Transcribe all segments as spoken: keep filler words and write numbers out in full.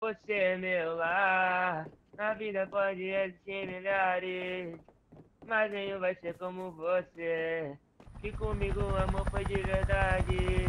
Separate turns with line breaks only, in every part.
Você é meu lar, na vida pode existir milhares, mas nenhum vai ser como você, que comigo o amor foi de verdade.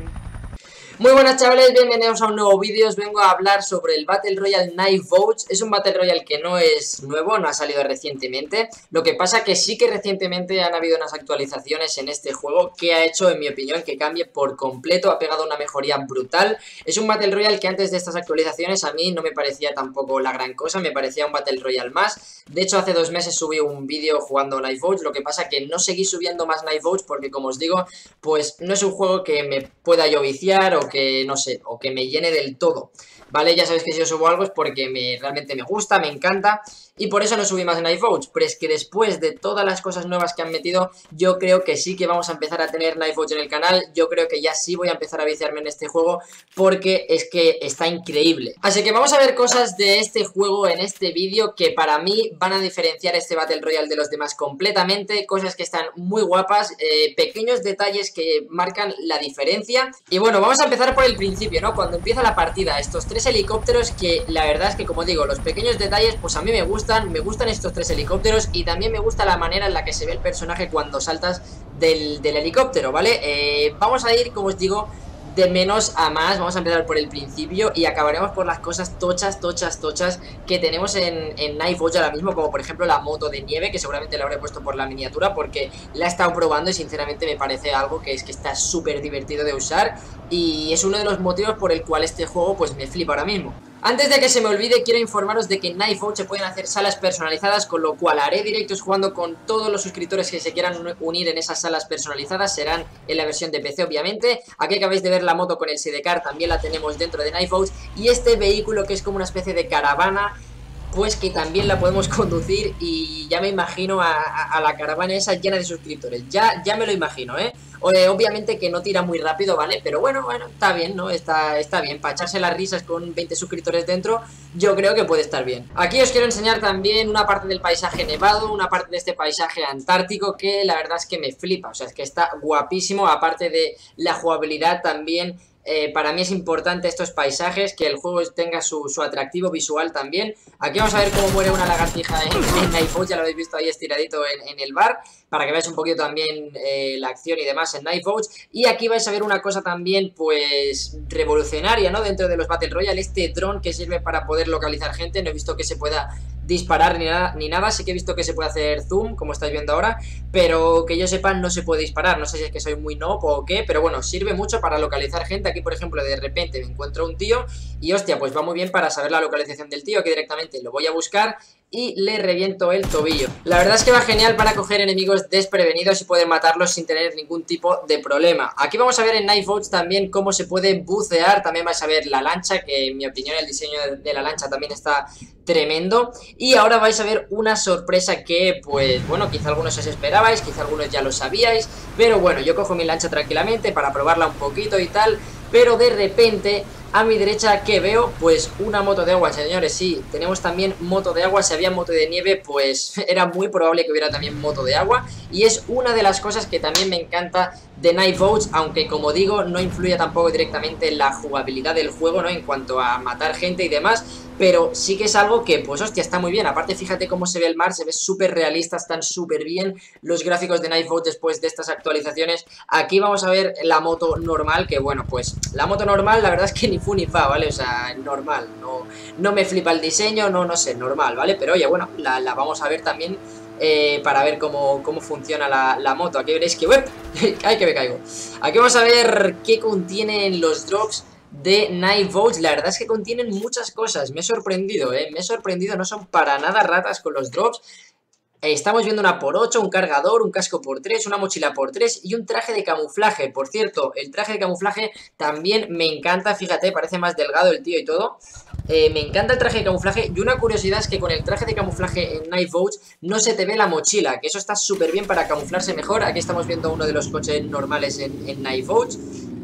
Muy buenas chavales, bienvenidos a un nuevo vídeo. Os vengo a hablar sobre el Battle Royale Knife Votes. Es un Battle Royale que no es nuevo, no ha salido recientemente. Lo que pasa que sí que recientemente han habido unas actualizaciones en este juego que ha hecho, en mi opinión, que cambie por completo. Ha pegado una mejoría brutal. Es un Battle Royale que antes de estas actualizaciones a mí no me parecía tampoco la gran cosa, me parecía un Battle Royale más. De hecho, hace dos meses subí un vídeo jugando Knife Votes. Lo que pasa que no seguí subiendo más Knife Votes porque, como os digo, pues no es un juego que me pueda yo viciar o que, no sé, o que me llene del todo, ¿vale? Ya sabéis que si yo subo algo es porque me, realmente me gusta, me encanta, y por eso no subí más Knife Votes. Pero es que después de todas las cosas nuevas que han metido, yo creo que sí que vamos a empezar a tener Knife Votes en el canal. Yo creo que ya sí voy a empezar a viciarme en este juego, porque es que está increíble. Así que vamos a ver cosas de este juego en este vídeo que para mí van a diferenciar este Battle Royale de los demás completamente. Cosas que están muy guapas, eh, pequeños detalles que marcan la diferencia. Y bueno, vamos a empezar por el principio, ¿no? Cuando empieza la partida, estos tres helicópteros que la verdad es que, como digo, los pequeños detalles pues a mí me gustan. Me gustan estos tres helicópteros y también me gusta la manera en la que se ve el personaje cuando saltas del, del helicóptero, ¿vale? Eh, vamos a ir, como os digo, de menos a más. Vamos a empezar por el principio y acabaremos por las cosas tochas, tochas, tochas que tenemos en, en Knife Votes ahora mismo, como por ejemplo la moto de nieve, que seguramente la habré puesto por la miniatura porque la he estado probando y sinceramente me parece algo que es que está súper divertido de usar y es uno de los motivos por el cual este juego pues me flipa ahora mismo. Antes de que se me olvide, quiero informaros de que en Knife Votes se pueden hacer salas personalizadas, con lo cual haré directos jugando con todos los suscriptores que se quieran unir en esas salas personalizadas. Serán en la versión de P C, obviamente. Aquí acabáis de ver la moto con el sidecar, también la tenemos dentro de Knife Votes. Y este vehículo que es como una especie de caravana, pues que también la podemos conducir y ya me imagino a, a, a la caravana esa llena de suscriptores. Ya, ya me lo imagino, ¿eh? Eh, obviamente que no tira muy rápido, ¿vale? Pero bueno, bueno, está bien, ¿no? Está, está bien, para echarse las risas con veinte suscriptores dentro, yo creo que puede estar bien. Aquí os quiero enseñar también una parte del paisaje nevado, una parte de este paisaje antártico que la verdad es que me flipa, o sea, es que está guapísimo, aparte de la jugabilidad también. Eh, para mí es importante estos paisajes, que el juego tenga su, su atractivo visual también. Aquí vamos a ver cómo muere una lagartija en, en Knife Votes, ya lo habéis visto ahí estiradito en, en el bar, para que veáis un poquito también eh, la acción y demás en Knife Votes. Y aquí vais a ver una cosa también pues revolucionaria, ¿no? Dentro de los Battle Royale, este dron que sirve para poder localizar gente. No he visto que se pueda disparar ni nada, ni nada, sí que he visto que se puede hacer zoom, como estáis viendo ahora, pero que yo sepa no se puede disparar, no sé si es que soy muy noob o qué, pero bueno, sirve mucho para localizar gente. Aquí por ejemplo de repente me encuentro un tío y hostia, pues va muy bien para saber la localización del tío, que directamente lo voy a buscar y le reviento el tobillo. La verdad es que va genial para coger enemigos desprevenidos y poder matarlos sin tener ningún tipo de problema. Aquí vamos a ver en Knife Votes también cómo se puede bucear. También vais a ver la lancha, que en mi opinión el diseño de la lancha también está tremendo. Y ahora vais a ver una sorpresa que pues bueno, quizá algunos os esperabais, quizá algunos ya lo sabíais, pero bueno, yo cojo mi lancha tranquilamente para probarla un poquito y tal, pero de repente a mi derecha, ¿qué veo? Pues una moto de agua, señores. Sí, tenemos también moto de agua. Si había moto de nieve, pues era muy probable que hubiera también moto de agua. Y es una de las cosas que también me encanta de Knife Votes, aunque como digo, no influye tampoco directamente en la jugabilidad del juego, ¿no? En cuanto a matar gente y demás, pero sí que es algo que, pues hostia, está muy bien. Aparte, fíjate cómo se ve el mar, se ve súper realista, están súper bien los gráficos de Knife Votes después de estas actualizaciones. Aquí vamos a ver la moto normal, que bueno, pues la moto normal, la verdad es que ni fu ni fa, ¿vale? O sea, normal, no, no me flipa el diseño, no, no sé, normal, ¿vale? Pero oye, bueno, la, la vamos a ver también eh, para ver cómo, cómo funciona la, la moto. Aquí veréis que... ¡Uep! ¡Ay, que me caigo! Aquí vamos a ver qué contienen los drops de Knife Votes. La verdad es que contienen muchas cosas. Me he sorprendido, eh, me he sorprendido. No son para nada ratas con los drops. eh, Estamos viendo una por ocho, un cargador, un casco por tres, una mochila por tres y un traje de camuflaje. Por cierto, el traje de camuflaje también me encanta. Fíjate, parece más delgado el tío y todo. Eh, me encanta el traje de camuflaje. Y una curiosidad es que con el traje de camuflaje en Knife Votes no se te ve la mochila, que eso está súper bien para camuflarse mejor. Aquí estamos viendo uno de los coches normales en, en Knife Votes.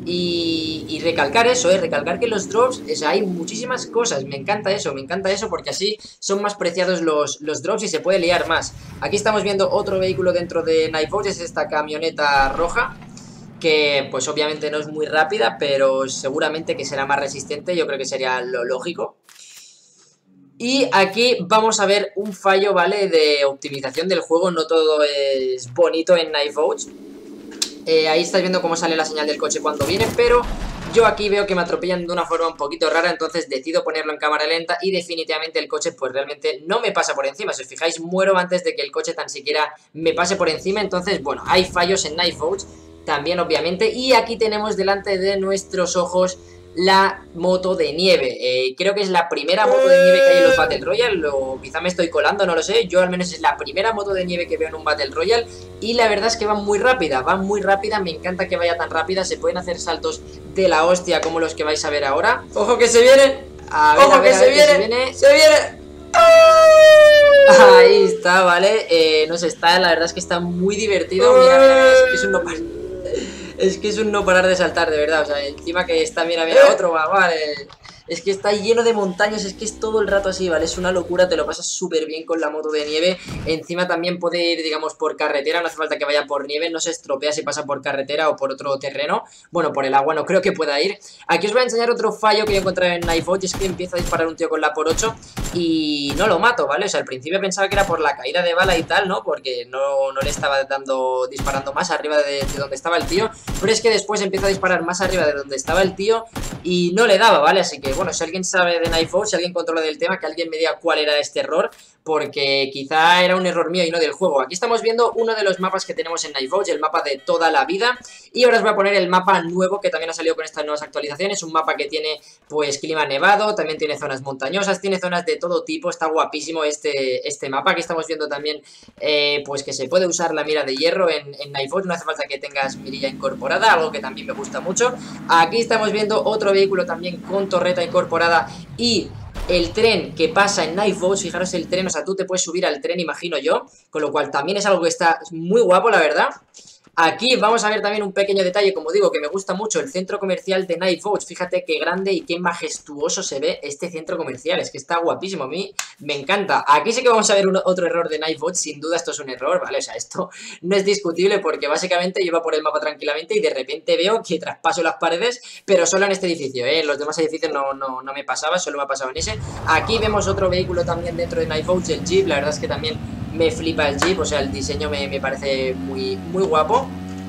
Y, y recalcar eso, eh, recalcar que los drops, o sea, hay muchísimas cosas. Me encanta eso, me encanta eso, porque así son más preciados los, los drops y se puede liar más. Aquí estamos viendo otro vehículo dentro de Knife Votes, es esta camioneta roja, que pues obviamente no es muy rápida, pero seguramente que será más resistente. Yo creo que sería lo lógico. Y aquí vamos a ver un fallo, ¿vale? De optimización del juego, no todo es bonito en Knife Outs. Eh, ahí estáis viendo cómo sale la señal del coche cuando viene, pero yo aquí veo que me atropellan de una forma un poquito rara, entonces decido ponerlo en cámara lenta y definitivamente el coche pues realmente no me pasa por encima. Si os fijáis, muero antes de que el coche tan siquiera me pase por encima, entonces bueno, hay fallos en Knife Outs también obviamente. Y aquí tenemos delante de nuestros ojos la moto de nieve. eh, Creo que es la primera moto de nieve que hay en los Battle Royale, o quizá me estoy colando, no lo sé. Yo al menos es la primera moto de nieve que veo en un Battle Royale. Y la verdad es que va muy rápida, va muy rápida. Me encanta que vaya tan rápida, se pueden hacer saltos de la hostia como los que vais a ver ahora. ¡Ojo que se viene! A ver,
¡Ojo
a ver,
que,
a
se,
ver
viene,
que se viene!
¡Se viene!
Ahí está, ¿vale? Eh, no sé, está, la verdad es que está muy divertido. Mira, mira, mira, es que es un no parar. Es que es un no parar de saltar, de verdad. O sea, encima que está, mira, mira, otro, va, vale. Es que está lleno de montañas, es que es todo el rato así, ¿vale? Es una locura, te lo pasas súper bien con la moto de nieve. Encima también puede ir, digamos, por carretera, no hace falta que vaya por nieve, no se estropea si pasa por carretera o por otro terreno. Bueno, por el agua no creo que pueda ir. Aquí os voy a enseñar otro fallo que yo he encontrado en Knife Outs, es que empiezo a disparar un tío con la por ocho y no lo mato, ¿vale? O sea, al principio pensaba que era por la caída de bala y tal, ¿no? Porque no, no le estaba dando, disparando más arriba de, de donde estaba el tío. Pero es que después empiezo a disparar más arriba de donde estaba el tío y no le daba, ¿vale? Así que bueno, si alguien sabe de Knife Outs, si alguien controla del tema, que alguien me diga cuál era este error, porque quizá era un error mío y no del juego. Aquí estamos viendo uno de los mapas que tenemos en Knife Outs, el mapa de toda la vida. Y ahora os voy a poner el mapa nuevo que también ha salido con estas nuevas actualizaciones. Un mapa que tiene pues clima nevado, también tiene zonas montañosas, tiene zonas de todo tipo. Está guapísimo este, este mapa. Aquí estamos viendo también eh, pues que se puede usar la mira de hierro en, en Knife Outs. No hace falta que tengas mirilla incorporada, algo que también me gusta mucho. Aquí estamos viendo otro vehículo también con torreta incorporada y el tren que pasa en Knife Outs. Fijaros el tren, o sea, tú te puedes subir al tren, imagino yo, con lo cual también es algo que está muy guapo, la verdad. Aquí vamos a ver también un pequeño detalle, como digo, que me gusta mucho, el centro comercial de Knife Outs. Fíjate qué grande y qué majestuoso se ve este centro comercial, es que está guapísimo, a mí me encanta. Aquí sí que vamos a ver un, otro error de Knife Outs, sin duda esto es un error, ¿vale? O sea, esto no es discutible porque básicamente yo iba por el mapa tranquilamente y de repente veo que traspaso las paredes, pero solo en este edificio, ¿eh? En los demás edificios no, no, no me pasaba, solo me ha pasado en ese. Aquí vemos otro vehículo también dentro de Knife Outs, el Jeep, la verdad es que también me flipa el Jeep, o sea, el diseño me, me parece muy, muy guapo.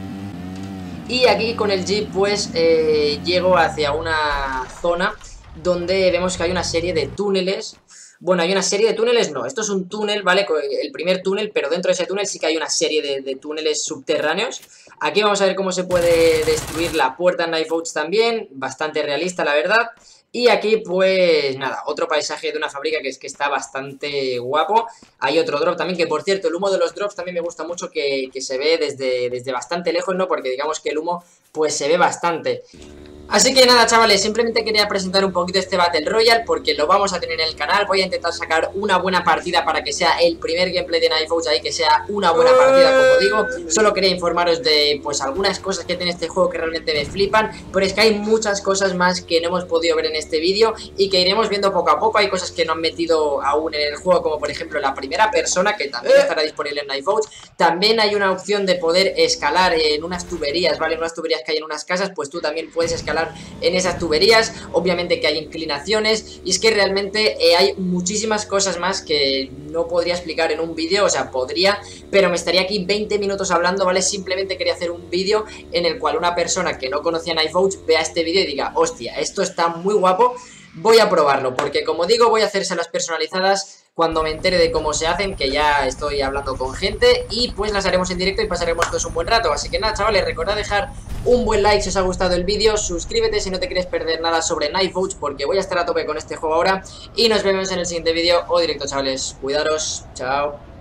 Y aquí con el Jeep pues eh, llego hacia una zona donde vemos que hay una serie de túneles. Bueno, hay una serie de túneles, no, esto es un túnel, ¿vale? El primer túnel, pero dentro de ese túnel sí que hay una serie de, de túneles subterráneos. Aquí vamos a ver cómo se puede destruir la puerta en Knife Outs también, bastante realista la verdad. Y aquí pues nada, otro paisaje de una fábrica que es que está bastante guapo. Hay otro drop también, que por cierto el humo de los drops también me gusta mucho, que, que se ve desde, desde bastante lejos, ¿no? Porque digamos que el humo pues se ve bastante. Así que nada, chavales, simplemente quería presentar un poquito este Battle Royale porque lo vamos a tener en el canal. Voy a intentar sacar una buena partida para que sea el primer gameplay de Knife Outs ahí, que sea una buena partida, como digo. Solo quería informaros de pues algunas cosas que tiene este juego que realmente me flipan, pero es que hay muchas cosas más que no hemos podido ver en este vídeo y que iremos viendo poco a poco. Hay cosas que no han metido aún en el juego, como por ejemplo la primera persona, que también estará disponible en Knife Outs. También hay una opción de poder escalar en unas tuberías, ¿vale? En unas tuberías que hay en unas casas, pues tú también puedes escalar en esas tuberías. Obviamente que hay inclinaciones y es que realmente eh, hay muchísimas cosas más que no podría explicar en un vídeo. O sea, podría, pero me estaría aquí veinte minutos hablando, ¿vale? Simplemente quería hacer un vídeo en el cual una persona que no conocía Knife Outs vea este vídeo y diga, hostia, esto está muy guapo, voy a probarlo, porque como digo, voy a hacérselas personalizadas cuando me entere de cómo se hacen, que ya estoy hablando con gente, y pues las haremos en directo y pasaremos todos un buen rato. Así que nada, chavales, recordad dejar un buen like si os ha gustado el vídeo, suscríbete si no te quieres perder nada sobre Knife Outs, porque voy a estar a tope con este juego ahora, y nos vemos en el siguiente vídeo o directo, chavales. Cuidaros, chao.